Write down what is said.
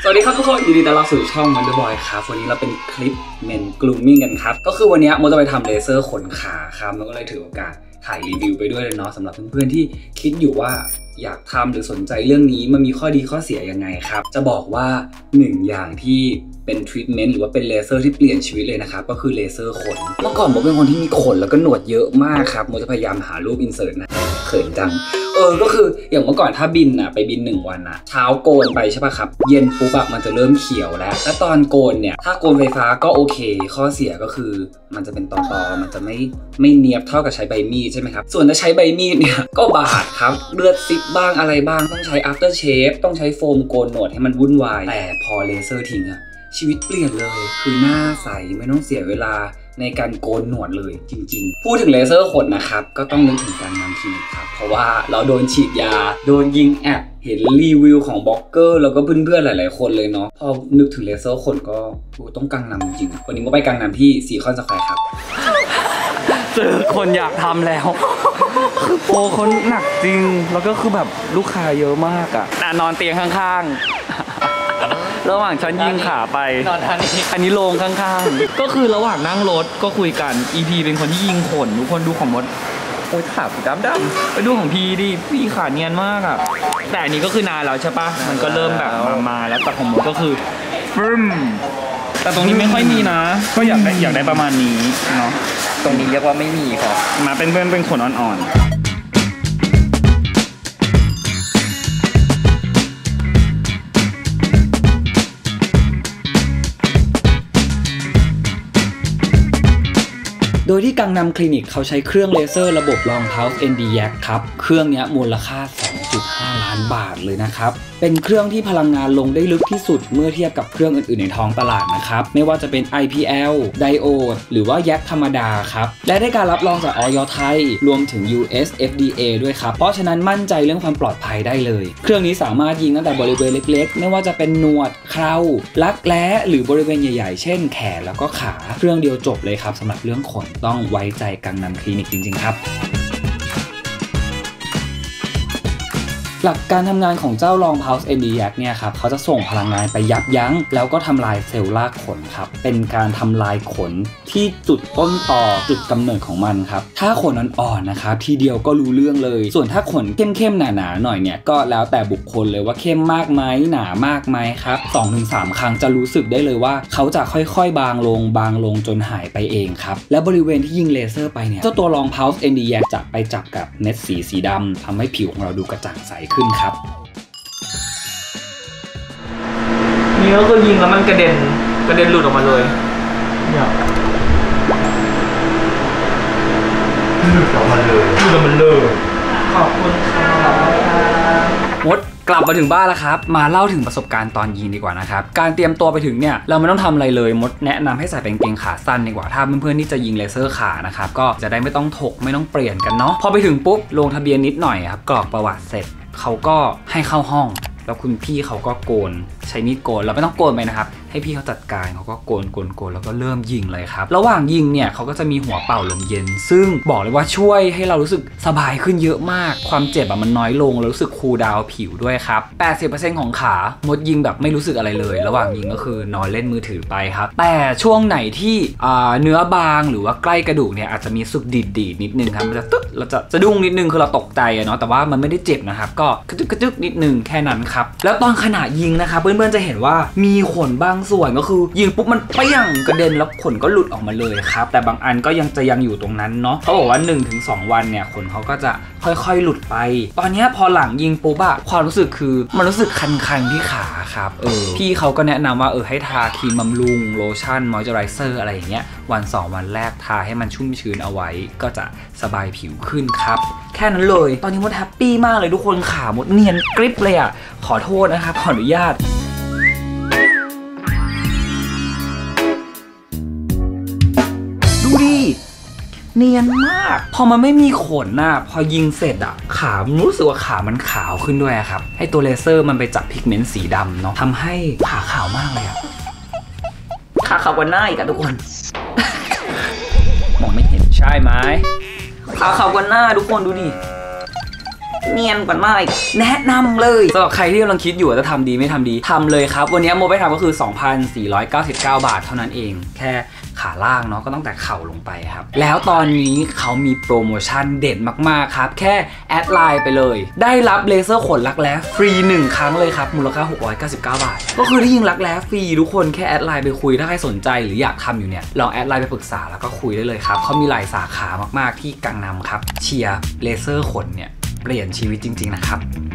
สวัสดีครับทุกคนยินดีต้อนรับสู่ช่อง Wonder Boy ครับวันนี้เราเป็นคลิป Men Grooming กันครับก็คือวันนี้โมจะไปทำเลเซอร์ขนขาครับแล้วก็เลยถือโอกาสถ่ายรีวิวไปด้วยเลยเนาะสำหรับเพื่อนๆที่คิดอยู่ว่าอยากทำหรือสนใจเรื่องนี้มันมีข้อดีข้อเสียยังไงครับจะบอกว่า1อย่างที่เป็นทรีทเมนต์หรือว่าเป็นเลเซอร์ที่เปลี่ยนชีวิตเลยนะครับก็คือเลเซอร์ขนเมื่อก่อนโมเป็นคนที่มีขนแล้วก็หนวดเยอะมากครับโมจะพยายามหารูปอินเสิร์ตนะเขินจังก็คืออย่างเมื่อก่อนถ้าบินไปบิน1วันเช้าโกนไปใช่ป่ะครับเย็นปุ๊บมันจะเริ่มเขียวแล้วตอนโกนเนี่ยถ้าโกนไฟฟ้าก็โอเคข้อเสียก็คือมันจะเป็นตอมันจะไม่เนียบเท่ากับใช้ใบมีดใช่ไหมครับส่วนถ้าใช้ใบมีดเนี่ยก็บาดครับเลือดซิบบ้างอะไรบ้างต้องใช้ after shave ต้องใช้โฟมโกนหนวดให้มันวุ่นวายแต่พอเลเซอร์ทิ้งชีวิตเปลี่ยนเลยคือหน้าใสไม่ต้องเสียเวลาในการโกนหนวดเลยจริงๆพูดถึงเลเซอร์ขนนะครับก็ต้องนึกถึงการนำคลินิกครับเพราะว่าเราโดนฉีดยาโดนยิงแอดเห็นรีวิวของบล็อกเกอร์แล้วก็เพื่อนๆหลายๆคนเลยเนาะพอนึกถึงเลเซอร์ขนก็ต้องกังนำจริงวันนี้ก็ไปกังนำที่ซีคอนสแควร์ครับเจอคนอยากทำแล้วคือโปรคนหนักจริงแล้วก็คือแบบลูกค้าเยอะมากนอนเตียงข้างๆระหว่างฉันยิงขาไปนอนทางนี้อันนี้โลงข้างๆก็คือระหว่างนั่งรถก็คุยกัน EP เป็นคนที่ยิงขนทุกคนดูของมดโอ้ยขาดำไปดูของพีดิพี่ขาเนียนมากแต่อันนี้ก็คือนานแล้วใช่ปะมันก็เริ่มแบบมาแล้วแต่ของมดก็คือฟึ่มแต่ตรงนี้ไม่ค่อยมีนะก็อยากได้ประมาณนี้เนาะตรงนี้เรียกว่าไม่มีครับมาเป็นขนอ่อนๆโดยที่กังนำคลินิกเขาใช้เครื่องเลเซอร์ระบบ Long Pulse ND-YAG ครับเครื่องนี้มูลค่า 2.5 ล้านบาทเลยนะครับเป็นเครื่องที่พลังงานลงได้ลึกที่สุดเมื่อเทียบกับเครื่องอื่นๆในท้องตลาดนะครับไม่ว่าจะเป็น IPL Diode หรือว่า YAG ธรรมดาครับและได้การรับรองจากอย.ไทยรวมถึง US FDA ด้วยครับเพราะฉะนั้นมั่นใจเรื่องความปลอดภัยได้เลยเครื่องนี้สามารถยิงตั้งแต่บริเวณเล็กๆไม่ว่าจะเป็นหนวดเครารักแร้หรือบริเวณใหญ่ๆเช่นแขนแล้วก็ขาเครื่องเดียวจบเลยครับสำหรับเรื่องขนต้องไว้ใจกังนำคลินิกจริงๆครับหลักการทำงานของเจ้า Long Pulse ND-YAG เนี่ยครับเขาจะส่งพลังงานไปยับยั้งแล้วก็ทำลายเซลล์รากขนครับเป็นการทำลายขนที่จุดต้นต่อจุดกำเนิดของมันครับถ้าขนอ่อนๆนะครับทีเดียวก็รู้เรื่องเลยส่วนถ้าขนเข้มๆหนาๆหน่อยเนี่ยก็แล้วแต่บุคคลเลยว่าเข้มมากไหมหนามากไหมครับ 2-3 ครั้งจะรู้สึกได้เลยว่าเขาจะค่อยๆบางลงจนหายไปเองครับและบริเวณที่ยิงเลเซอร์ไปเนี่ยเจ้าตัว Long Pulse ND-YAG จะไปจับกับเม็ดสีดำทำให้ผิวของเราดูกระจ่างใสขึ้นครับนี่ก็คือยิงแล้วมันกระเด็นหลุดออกมาเลยเนี่ยหลุดออกมาเลยขอบคุณครับมดกลับมาถึงบ้านแล้วครับมาเล่าถึงประสบการณ์ตอนยิงดีกว่านะครับการเตรียมตัวไปถึงเนี่ยเราไม่ต้องทำอะไรเลยมดแนะนำให้ใส่เป็นกางเกงขาสั้นดีกว่าถ้าเพื่อนๆที่จะยิงเลเซอร์ขานะครับก็จะได้ไม่ต้องถกไม่ต้องเปลี่ยนกันเนาะพอไปถึงปุ๊บลงทะเบียนนิดหน่อยครับกรอกประวัติเสร็จเขาก็ให้เข้าห้องแล้วคุณพี่เขาก็โกนใช้มีดโกนเราไม่ต้องโกนไปนะครับให้พี่เขาจัดการเขาก็โกนแล้วก็เริ่มยิงเลยครับระหว่างยิงเนี่ยเขาก็จะมีหัวเป่าลมเย็นซึ่งบอกเลยว่าช่วยให้เรารู้สึกสบายขึ้นเยอะมากความเจ็บมันน้อยลงแล้วรู้สึกคูลดาวน์ผิวด้วยครับ 80% ของขามดยิงแบบไม่รู้สึกอะไรเลยระหว่างยิงก็คือนอนเล่นมือถือไปครับแต่ช่วงไหนที่เนื้อบางหรือว่าใกล้กระดูกเนี่ยอาจจะมีสึกดีดนิดนึงครับมันจะตึ๊ดเราจะสะดุ้งนิดนึงคือเราตกใจเนาะแต่ว่ามันไม่ได้เจ็บนะครับก็กระจึกนิดนึงแค่นั้นครับแล้วตอนขณะยิงนะครับเพื่อนๆจะเห็นว่ามีขนบางส่วนก็คือยิงปุ๊บมันเปี้ยงกระเด็นแล้วขนก็หลุดออกมาเลยครับแต่บางอันก็ยังอยู่ตรงนั้นเนาะเขาบอกว่า 1-2 วันเนี่ยขนเขาก็จะค่อยๆหลุดไปตอนนี้พอหลังยิงปุ๊บความรู้สึกคือมันรู้สึกคันๆที่ขาครับพี่เขาก็แนะนำว่าให้ทาครีมบำรุงโลชั่นมอยเจอไรเซอร์อะไรอย่างเงี้ย1-2 วันแรกทาให้มันชุ่มชื้นเอาไว้ก็จะสบายผิวขึ้นครับแค่นั้นเลยตอนนี้มดแฮปปี้มากเลยทุกคนขามดเนียนกริบเลยขอโทษนะครับขออนุญาตดูดิเนียนมากพอมันไม่มีขนพอยิงเสร็จขารู้สึกว่าขามันขาวขึ้นด้วยครับให้ตัวเลเซอร์มันไปจับพิกเมนต์สีดำเนาะทำให้ขาขาวมากเลยขาขาวกว่าหน้าอีกทุกคน มองไม่เห็นใช่ไหมขาขาวกว่าหน้าทุกคนดูดิเนียนกว่าหน่อยแนะนำเลยสำหรับใครที่กำลังคิดอยู่ว่าจะทำดีไม่ทำดีทำเลยครับวันนี้โมไปทำก็คือ 2,499 บาทเท่านั้นเองแค่ขาล่างเนาะก็ตั้งแต่เข่าลงไปครับแล้วตอนนี้เขามีโปรโมชั่นเด็ดมากๆครับแค่แอดไลน์ไปเลยได้รับเลเซอร์ขนรักแร้ฟรี1ครั้งเลยครับมูลค่า699 บาทก็คือได้ยิงรักแร้ฟรีทุกคนแค่แอดไลน์ไปคุยถ้าใครสนใจหรืออยากทำอยู่เนี่ยลองแอดไลน์ไปปรึกษาแล้วก็คุยได้เลยครับเขามีหลายสาขามากๆที่กังนำครับเชียร์เลเซอร์ขนเนี่ยเปลี่ยนชีวิตจริงๆนะครับ